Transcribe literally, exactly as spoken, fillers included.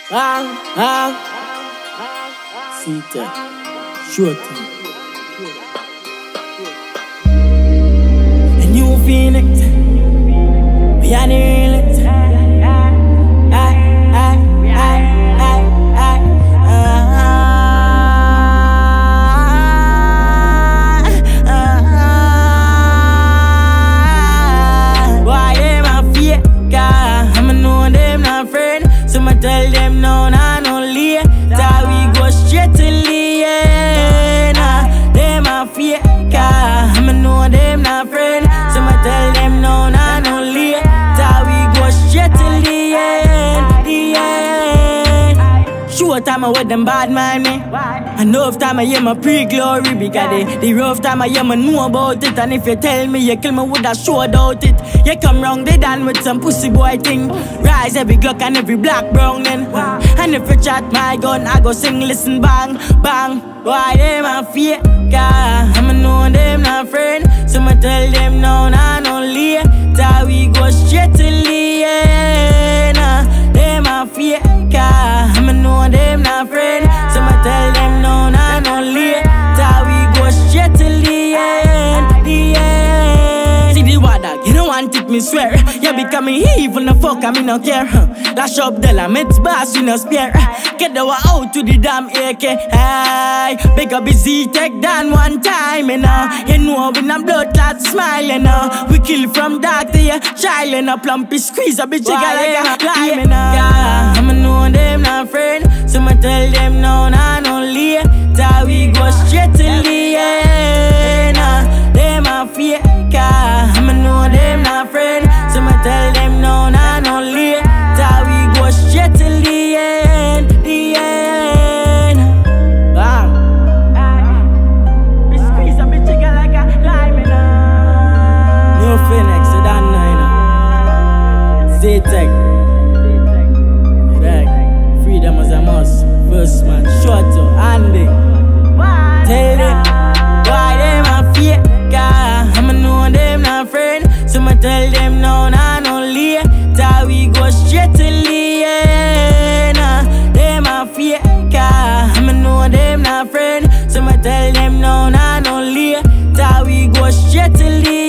Ah, ah, Sita, Shorty, and you feel it, we are in it. Tell them no, nah, no lie. That we go straight to the end. Them a fake, I'ma know them not friend. So I tell them no, nah, no lie. That we go straight to the end, the end. Sure time I with them bad mind me. Enough time I hear my pre-glory. Because the, the rough time I hear me know about it. And if you tell me you kill me, would I show out it? You come wrong, they done with some pussy boy thing. Rise every Glock and every black brown then. And if you chat my gun, I go sing, listen, bang, bang. Why them a fake? I'ma know them not friend. So I tell them no, nah, no lie. That we go straight to the end. Them a fake. I'ma know them not friend. So I tell them no, nah, no lie. That we go straight to the end, the end. See the water, you don't want it, me swear. You becoming evil, no fuck, I me no care. Lash up the lamb, it's boss, we no spare. Get the wa out to the damn A K. Hey, big up busy, take down one time, you know. You know, when I'm blood clot smile, you know. We kill from dark to your child, you know. Plumpy squeeze, a bitch, you got like a climb, you know. I'ma know them not friend. So I'ma tell them no, nah, no lie. That we go straight to the end. Them a fake, I'ma know them not friend. So I'ma tell them no, nah, no lie. That we go straight to the end, the end. Bam. We squeeze a bitch, you got like a lime, you know. New Phoenix, you don't know, you know. Z-Tech. Freedom is a must. First man, short to Andy. Tell them why them a fake. I'ma know them not friend. So I'ma tell them no, nah, no lie. That we go straight to the end. Them a fake. I'ma know them not friend. So I'ma tell them no, nah, no lie. That we go straight to the end.